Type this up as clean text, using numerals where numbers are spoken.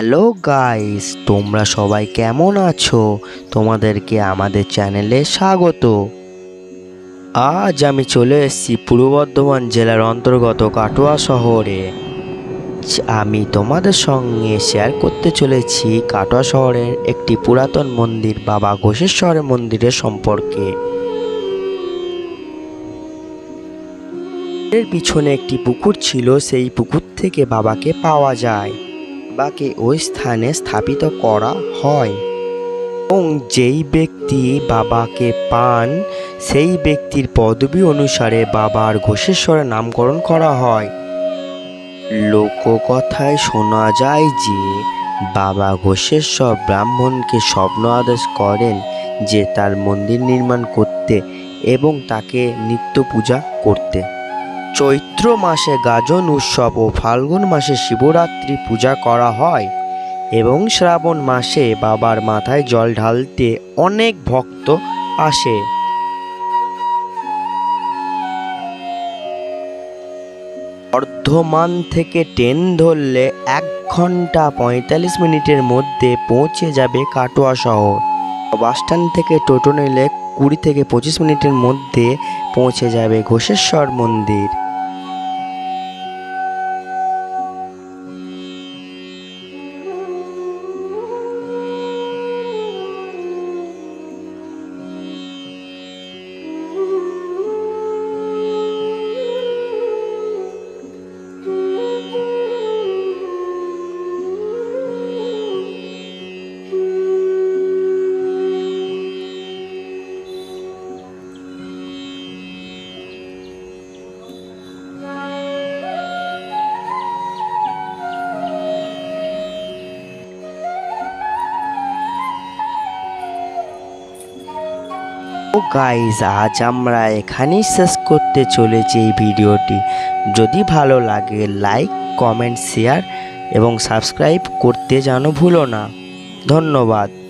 Hello guys, তোমরা সবাই কেমন আছো? তোমাদেরকে আমাদের চ্যানেলে স্বাগত। আজ আমি চলে এসেছি পূর্ব বর্ধমান জেলার অন্তর্গত কাটোয়া শহরে। আমি তোমাদের সঙ্গে শেয়ার করতে চলেছি কাটোয়া শহরের একটি পুরাতন মন্দির বাবা ghosaswar মন্দিরের সম্পর্কে। এর পিছনে একটি পুকুর ছিল, সেই পুকুর থেকে বাবাকে পাওয়া যায়। বাবাকে ওই স্থানে স্থাপিত করা হয় এবং যেই ব্যক্তি বাবাকে পান সেই ব্যক্তির পদবী অনুসারে বাবার ghosaswar নামকরণ করা হয়। লোককথায় শোনা যায় যে বাবা ghosaswar ব্রাহ্মণকে স্বপ্ন আদেশ করেন যে তার মন্দির নির্মাণ করতে এবং তাকে নিত্য পূজা করতে। চৈত্র মাসে গাজন উৎসব ও ফাল্গুন মাসে শিবরাত্রি পূজা করা হয় এবং শ্রাবণ মাসে বাবার মাথায় জল ঢালতে অনেক ভক্ত আসে। বর্ধমান থেকে ট্রেন ধরলে 1 ঘন্টা 45 মিনিটের মধ্যে পৌঁছে যাবে কাটোয়া শহর। বাসস্ট্যান্ড থেকে টোটো নিলে 20 থেকে 25 মিনিটের মধ্যে পৌঁছে যাবে ghosaswar মন্দির। ও গাইস, আজ আমরা এখানেই শেষ করতে চলেছি এই ভিডিওটি। যদি ভালো লাগে লাইক, কমেন্ট, শেয়ার এবং সাবস্ক্রাইব করতে যেন ভুলো না। ধন্যবাদ।